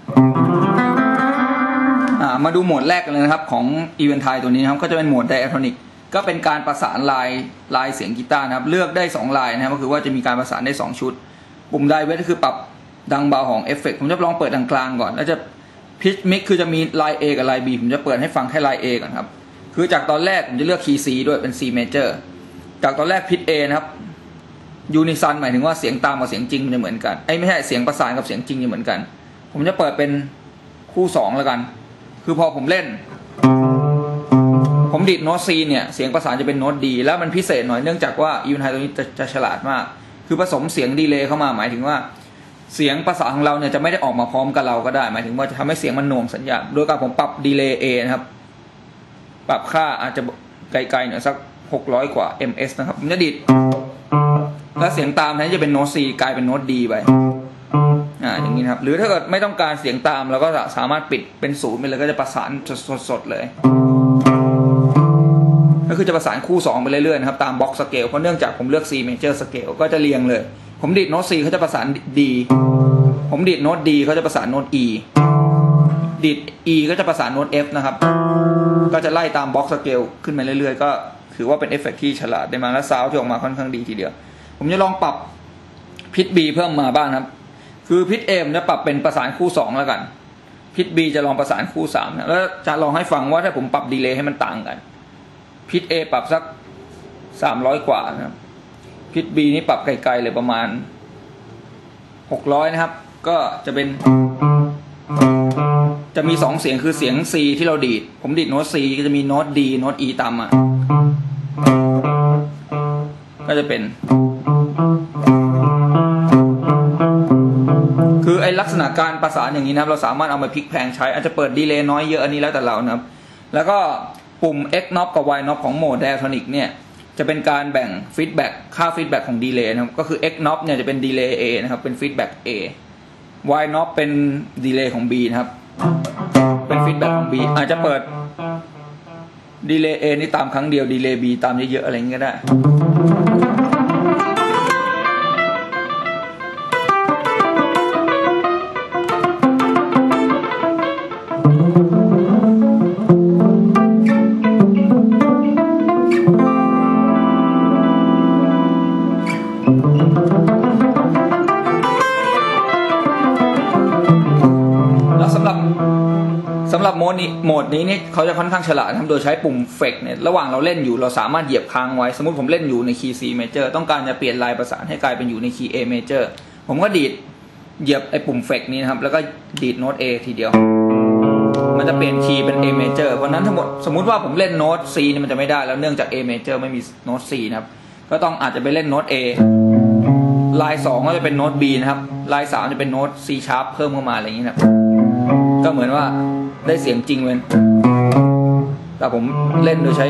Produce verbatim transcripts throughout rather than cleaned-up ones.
มาดูโหมดแรกกันเลยนะครับของ Eventide ตัวนี้นะครับก็จะเป็นโหมด Diatonic ก็เป็นการประสานลายลายเสียงกีตาร์นะครับเลือกได้สองลายนะครับก็คือว่าจะมีการประสานได้สองชุดปุ่มไดเวทก็คือปรับดังเบาของเอฟเฟกต์ผมจะลองเปิดดังกลางก่อนแล้วจะพิชมิกคือจะมีลาย A กับลาย B ผมจะเปิดให้ฟังแค่ลาย A ก่อนครับคือจากตอนแรกผมจะเลือกคีย์ C ด้วยเป็น C major จากตอนแรกพิช A นะครับยูนิซันหมายถึงว่าเสียงตามกับเสียงจริงมันจะเหมือนกันไอ้ไม่ใช่เสียงประสานกับเสียงจริงจะเหมือนกันผมจะเปิดเป็นคู่สองแล้วกันคือพอผมเล่นผมดีดโน้ต C เนี่ยเสียงประสานจะเป็นโน้ต D แล้วมันพิเศษหน่อยเนื่องจากว่า Eventide ตัวนี้จะจะฉลาดมากคือผสมเสียงดีเลย์เข้ามาหมายถึงว่าเสียงประสานของเราเนี่ยจะไม่ได้ออกมาพร้อมกับเราก็ได้หมายถึงว่าจะทำให้เสียงมันหน่วงสัญญาณโดยการผมปรับดีเลย์ A นะครับปรับค่าอาจจะไกลๆหน่อยสักหกร้อยกว่า เอ็ม เอส นะครับผมจะดีดแล้วเสียงตามนั้นจะเป็นโน้ต C กลายเป็นโน้ต D ไปอ่าอย่างนี้นะครับหรือถ้าเกิดไม่ต้องการเสียงตามเราก็สามารถปิดเป็นศูนย์ไปเลยก็จะประสานสดๆเลยก็คือจะประสานคู่สองไปเรื่อยๆนะครับตามบล็อกสเกลเพราะเนื่องจากผมเลือก C major scale ก็จะเรียงเลยผมดีดโน้ต C เขาจะประสาน D ผมดีดโน้ต D เขาจะประสานโน้ต E ดีด E ก็จะประสานโน้ต F นะครับก็จะไล่ตามบล็อกสเกลขึ้นมาเรื่อยๆก็ถือว่าเป็นเอฟเฟกต์ที่ฉลาดได้มาและซาวด์ที่ออกมาค่อนข้างดีทีเดียวผมจะลองปรับพิท B เพิ่มมาบ้างครับคือพิท A ผมจะปรับเป็นประสานคู่สองแล้วกันพิท B จะลองประสานคู่สามนะแล้วจะลองให้ฟังว่าถ้าผมปรับดีเลย์ให้มันต่างกันพิท A ปรับสักสามร้อยกว่านะครับพิท B นี่ปรับไกลๆเลยประมาณหกร้อยนะครับก็จะเป็นจะมีสองเสียงคือเสียง C ที่เราดีดผมดีดโน้ต C ก็จะมีโน้ต D โน้ต E ตามมาก็จะเป็นคือไอลักษณะการประสานอย่างนี้นะครับเราสามารถเอามาพลิกแพลงใช้อาจจะเปิดดีเลย์น้อยเยอะอันนี้แล้วแต่เรานะครับแล้วก็ปุ่ม X knob กับ Y knob ของโหมด Diatonic เนี่ยจะเป็นการแบ่งฟีดแบ็กค่าฟีดแบ็กของดีเลย์นะครับก็คือ X knob เนี่ยจะเป็นดีเลย์ A นะครับเป็นฟีดแบ็ก A Y knob เป็นดีเลย์ของ B นะครับเป็นฟีดแบ็กของ B อาจจะเปิดดีเลย์ A นี่ตามครั้งเดียวดีเลย์ B ตามเยอะๆอะไรอย่างเงี้ยก็ได้แล้วสำหรับสำหรับโหมดนี้โหมดนี้เนี่ยเขาจะค่อนข้างฉลาดทำโดยใช้ปุ่มเฟกเนี่ยระหว่างเราเล่นอยู่เราสามารถเหยียบค้างไว้สมมติผมเล่นอยู่ในคีย์ C major ต้องการจะเปลี่ยนลายประสานให้กลายเป็นอยู่ในคีย์ A major ผมก็ดีดเหยียบไอ้ปุ่มเฟกนี้นะครับแล้วก็ดีดโน้ต A ทีเดียวมันจะเปลี่ยนคีย์เป็น A major เพราะนั้นทั้งหมดสมมุติว่าผมเล่นโน้ต C นี่มันจะไม่ได้แล้วเนื่องจาก A major ไม่มีโน้ต C นะครับก็ต้องอาจจะไปเล่นโน้ต A ลายสองก็จะเป็นโน้ต B นะครับลายสามจะเป็นโน้ต C sharp เพิ่มเข้ามาอะไรอย่างนี้นะครับก็เหมือนว่าได้เสียงจริงเลยแต่ผมเล่นโดยใช้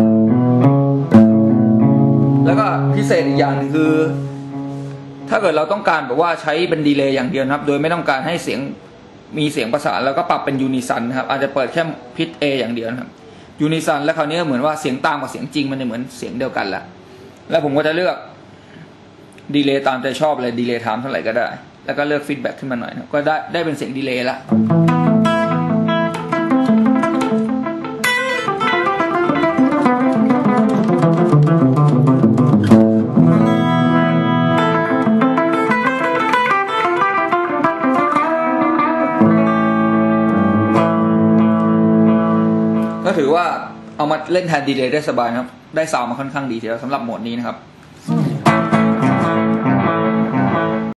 แล้วก็พิเศษอีกอย่างนึงคือถ้าเกิดเราต้องการแบบว่าใช้เป็นดีเลย์อย่างเดียวนะครับโดยไม่ต้องการให้เสียงมีเสียงประสานแล้วก็ปรับเป็นยูนิซันนะครับอาจจะเปิดแค่พิท A อย่างเดียวนะครับยูนิซันแล้วคราวนี้เหมือนว่าเสียงตามกับเสียงจริงมันจะเหมือนเสียงเดียวกันแหละแล้วผมก็จะเลือกดีเลย์ตามใจชอบเลยดีเลย์ไทม์เท่าไหร่ก็ได้แล้วก็เลือกฟีดแบ็กขึ้นมาหน่อยนะก็ได้ได้เป็นเสียงดีเลย์ละก็ถือว่าเอามาเล่นแทนดีเลย์ได้สบายนะครับได้ซาวด์มาค่อนข้างดีทีเดียวสำหรับโหมดนี้นะครับ